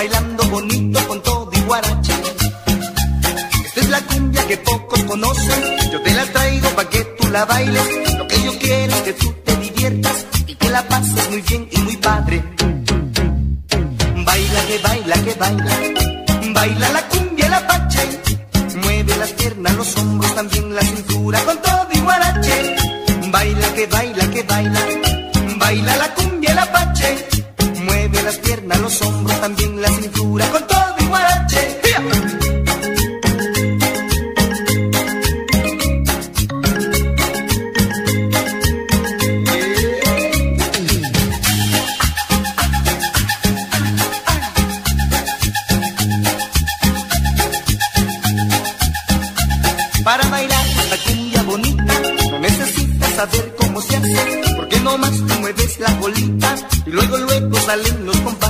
bailando bonito con todo y guarache. Esta es la cumbia que pocos conocen, yo te la traigo pa' que tú la bailes. Lo que yo quiero es que tú te diviertas y que la pases muy bien y muy padre. Baila que baila que baila, baila la cumbia el apache. Mueve las piernas, los hombros, también la cintura con todo y guarache. Baila que baila que baila, baila la cumbia el apache. Mueve las piernas, los hombros, también la cintura con todo y guarache. ¡Ia! Para bailar la cumbia bonita no necesitas saber cómo se hace, porque nomás tú mueves la bolita y luego salen los compadres.